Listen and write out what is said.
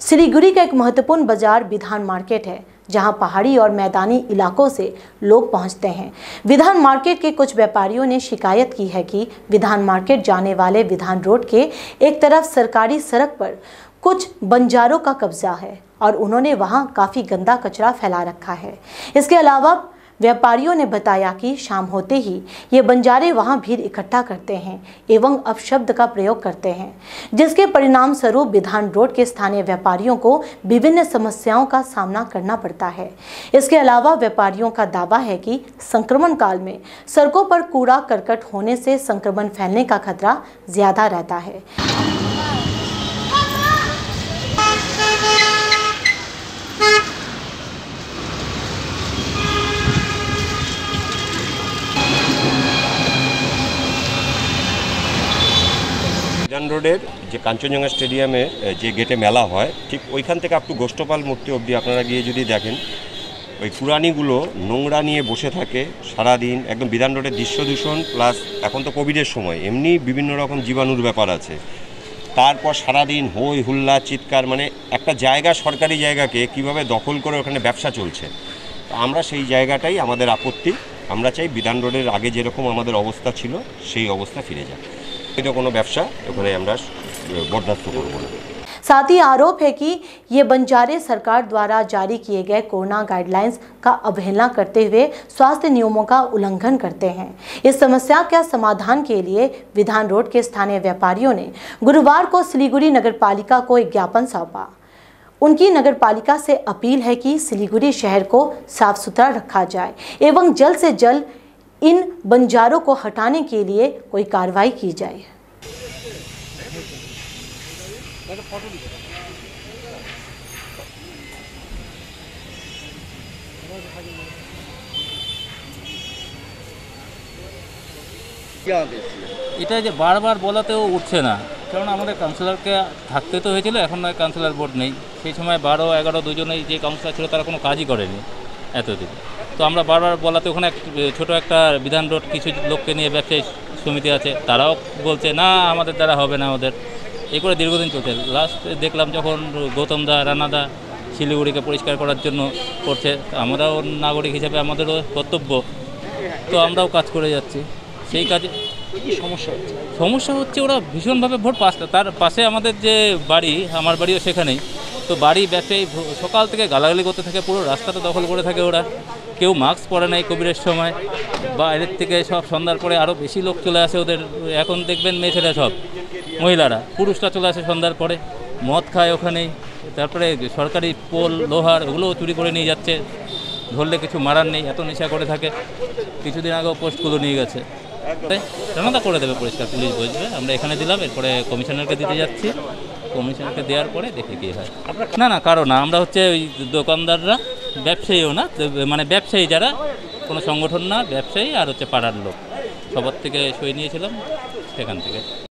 सिलीगुड़ी का एक महत्वपूर्ण बाजार विधान मार्केट है, जहां पहाड़ी और मैदानी इलाकों से लोग पहुंचते हैं। विधान मार्केट के कुछ व्यापारियों ने शिकायत की है कि विधान मार्केट जाने वाले विधान रोड के एक तरफ सरकारी सड़क पर कुछ बंजारों का कब्जा है और उन्होंने वहां काफी गंदा कचरा फैला रखा है। इसके अलावा व्यापारियों ने बताया कि शाम होते ही ये बंजारे वहां भीड़ इकट्ठा करते हैं एवं अपशब्द का प्रयोग करते हैं, जिसके परिणाम स्वरूप विधान रोड के स्थानीय व्यापारियों को विभिन्न समस्याओं का सामना करना पड़ता है। इसके अलावा व्यापारियों का दावा है कि संक्रमण काल में सड़कों पर कूड़ा करकट होने से संक्रमण फैलने का खतरा ज्यादा रहता है। विधान रोडের যে কাঞ্চনজঙ্ঘা স্টেডিয়ামে যে গেটে মেলা হয় ঠিক ওইখান থেকে আপ টু গোষ্ঠপাল মূর্তি অবধি আপনারা গিয়ে যদি দেখেন ওই পুরানিগুলো নোংরা নিয়ে বসে থাকে সারাদিন। একদম বিধান রোডের দৃশ্য দূষণ প্লাস এখন তো কোভিডের সময় এমনি বিভিন্ন রকম জীবাণুর ব্যাপার আছে। তারপর সারাদিন হই হুল্লা চিৎকার, মানে একটা জায়গা সরকারি জায়গাকে কিভাবে দখল করে ওখানে ব্যবসা চলছে। আমরা সেই জায়গাটাই আমাদের আপত্তি। আমরা চাই বিধান রোডের আগে যেরকম আমাদের অবস্থা ছিল সেই অবস্থা ফিরে যাক। साथ ही आरोप है कि ये बंजारे सरकार द्वारा जारी किए गए कोरोना गाइडलाइंस का अवहेलना करते हुए स्वास्थ्य नियमों का उल्लंघन करते हैं। इस समस्या के समाधान के लिए विधान रोड के स्थानीय व्यापारियों ने गुरुवार को सिलीगुड़ी नगरपालिका को एक ज्ञापन सौंपा। उनकी नगरपालिका से अपील है कि सिलीगुड़ी शहर को साफ सुथरा रखा जाए एवं जल्द से जल्द इन बंजारों को हटाने के लिए कोई कार्रवाई की जाए। এটা যে বারবার বলাতেও উঠছে না, কারণ আমাদের কাউন্সিলরকে থাকতে তো হয়েছিল, এখন নয় কাউন্সিলর বোর্ড নেই। সেই সময় 12-11 দুজনেই যে কাউন্সিলর ছিল তারা কোনো কাজই করেনি এতদিন। তো আমরা বারবার বলাতে ওখানে ছোট একটা বিধান রোড কিছু লোককে নিয়ে ব্যবসায়ী সমিতি আছে, তারাও বলছে না আমাদের দ্বারা হবে না ওদের, এই করে দীর্ঘদিন চলছে। লাস্ট দেখলাম যখন গৌতম দা রানা দা শিলিগুড়িকে পরিষ্কার করার জন্য করছে, আমরাও নাগরিক হিসেবে আমাদেরও কর্তব্য, তো আমরাও কাজ করে যাচ্ছি। সেই কাজে সমস্যা হচ্ছে ওরা ভীষণভাবে ভোট পাশটা, তার পাশে আমাদের যে বাড়ি, আমার বাড়িও সেখানেই, তো বাড়ি ব্যবসায়ী সকাল থেকে গালাগালি করতে থাকে, পুরো রাস্তাটা দখল করে থাকে ওরা। কেউ মাস্ক পরে নাই কোভিডের সময়, বাইরের থেকে সব সন্ধ্যার পরে আরও বেশি লোক চলে আসে ওদের। এখন দেখবেন মেয়েছেরা সব মহিলারা, পুরুষরা চলে আসে সন্ধ্যার পরে, মদ খায় ওখানেই। তারপরে সরকারি পোল লোহার ওগুলোও চুরি করে নিয়ে যাচ্ছে, ধরলে কিছু মারার নেই, এত নেশা করে থাকে। কিছুদিন আগেও পোস্টগুলো নিয়ে গেছে। রানাদা করে দেবে পরিষ্কার, পুলিশ বসবে, আমরা এখানে দিলাম, এরপরে কমিশনারকে দিতে যাচ্ছি, কমিশনারকে দেওয়ার পরে দেখে কী হয়। না কারো না, আমরা হচ্ছে ওই দোকানদাররা, ব্যবসায়ীও না, মানে ব্যবসায়ী যারা, কোনো সংগঠন না, ব্যবসায়ী আর হচ্ছে পাড়ার লোক, সবার থেকে সই নিয়েছিলাম সেখান থেকে।